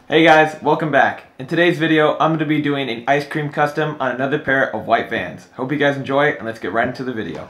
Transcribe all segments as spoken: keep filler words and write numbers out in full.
Hey guys, welcome back. In today's video, I'm going to be doing an ice cream custom on another pair of white Vans. Hope you guys enjoy, and let's get right into the video.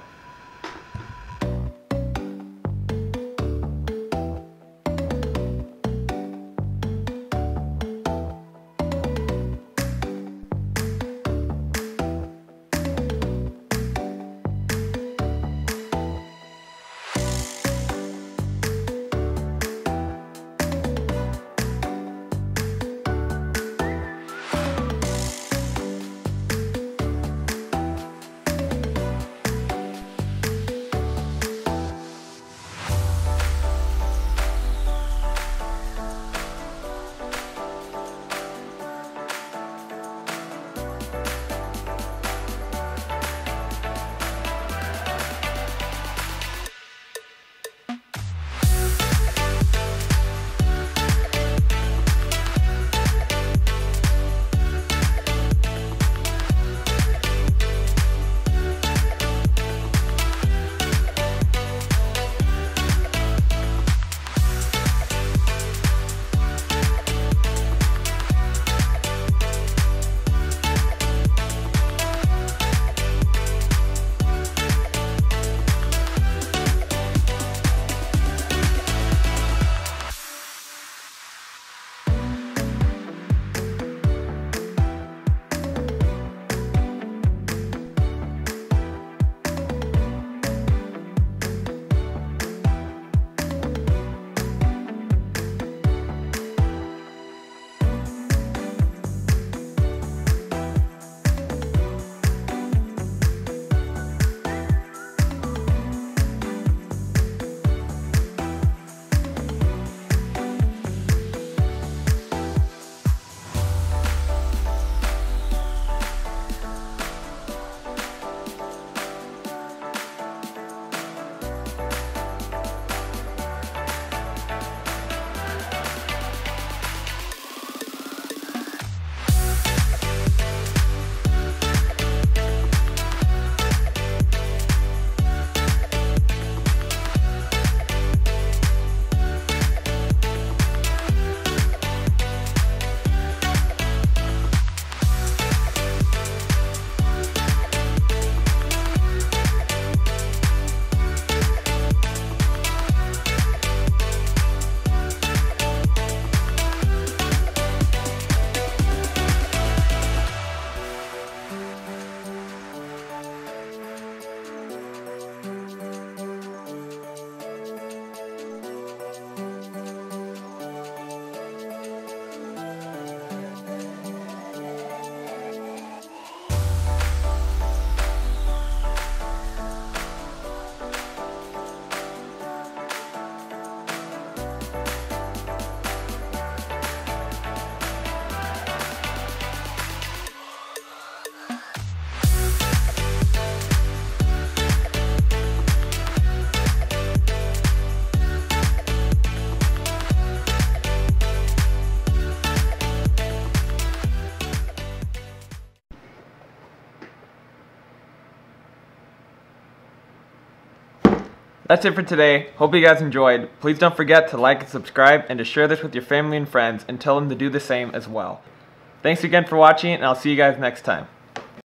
That's it for today. Hope you guys enjoyed. Please don't forget to like and subscribe and to share this with your family and friends and tell them to do the same as well. Thanks again for watching, and I'll see you guys next time.